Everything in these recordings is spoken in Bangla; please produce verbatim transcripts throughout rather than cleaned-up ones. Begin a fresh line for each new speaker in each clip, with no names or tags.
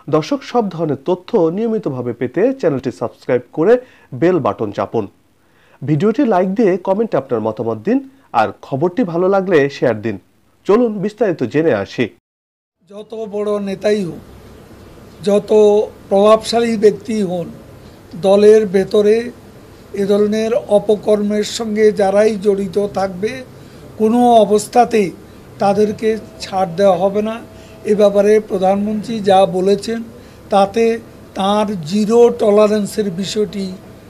দর্শক, সব ধরনের তথ্য নিয়মিতভাবে পেতে চ্যানেলটি সাবস্ক্রাইব করে বেল বাটন চাপুন। ভিডিওটি লাইক দিয়ে কমেন্টে আপনার মতামত দিন, আর খবরটি ভালো লাগলে শেয়ার দিন। চলুন বিস্তারিত জেনে আসি।
যত বড় নেতাই হোক, যত প্রভাবশালী ব্যক্তি হন, দলের ভেতরে এ ধরনের অপকর্মের সঙ্গে যারাই জড়িত থাকবে কোনো অবস্থাতেই তাদেরকে ছাড় দেওয়া হবে না। এ ব্যাপারে প্রধানমন্ত্রী যা বলেছেন তাতে তার জিরো টলারেন্সের বিষয়টি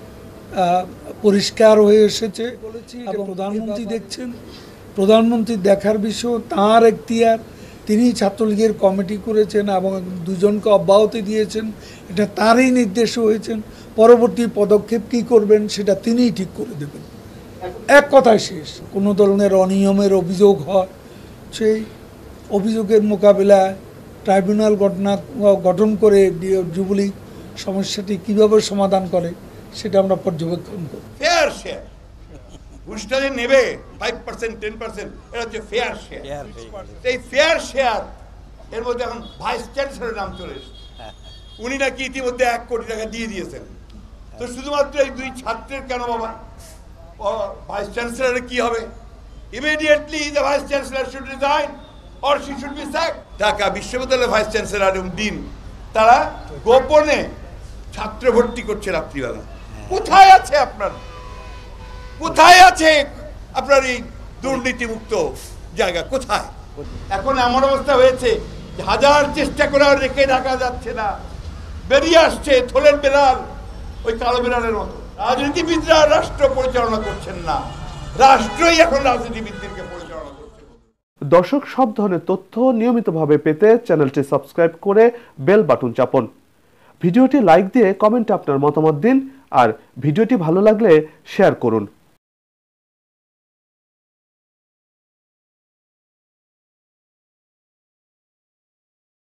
পরিষ্কার হয়ে এসেছে। এবং প্রধানমন্ত্রী দেখছেন, প্রধানমন্ত্রী দেখার বিষয় তাঁর এখতিয়ার। তিনি ছাত্রলীগের কমিটি করেছেন এবং দুজনকে অব্যাহতি দিয়েছেন, এটা তারই নির্দেশ হয়েছেন। পরবর্তী পদক্ষেপ কী করবেন সেটা তিনিই ঠিক করে দেবেন। এক কথায় শেষ, কোনো ধরনের অনিয়মের অভিযোগ হয়, সেই অভিযোগের মোকাবিলায় ট্রাইব্যুনাল ঘটনা গঠন করে যুবলীগ সমস্যাটি কীভাবে সমাধান করে সেটা আমরা পর্যবেক্ষণ করি।
ফেয়ার শেয়ার ঘুষটা যে নেবে ফাইভ পার্সেন্ট টেন পার্সেন্ট এটা হচ্ছে ফেয়ার শেয়ার। এই ফেয়ার শেয়ার এর মধ্যে এখন ভাইস চ্যান্সেলরের নাম চলে এসেছে। উনি নাকি ইতিমধ্যে এক কোটি টাকা দিয়ে দিয়েছেন। তো শুধুমাত্র এই দুই ছাত্রের কেন বাবা? ভাইস চ্যান্সেলরের কি হবে? Immediately the vice chancellor should resign or she should be sacked. Dhaka বিশ্ববিদ্যালয়ের ভাইস চ্যান্সেলর এবং ডিন তারা গোপনে ছাত্র ভর্তি করছে রাত্রিবেলা। কোথায় আছে আপনার, কোথায় আছে আপনার এই দুর্নীতিমুক্ত জায়গা? কোথায়? এখন এমন অবস্থা হয়েছে হাজার চেষ্টা করে রেখে রাখা যাচ্ছে না, বেরিয়ে আসছে থলের বেড়াল, ওই কালো বেড়ালের মতো। রাজনীতিবিদরা রাষ্ট্র পরিচালনা করছেন না, রাষ্ট্রই এখন রাজনীতিবিদদেরকে পরিচালনা করছে।
দর্শক, সব ধরনের তথ্য নিয়মিতভাবে পেতে চ্যানেলটি সাবস্ক্রাইব করে বেল বাটন চাপুন। ভিডিওটি লাইক দিয়ে কমেন্টে আপনার মতামত দিন, আর ভিডিওটি ভালো লাগলে শেয়ার করুন।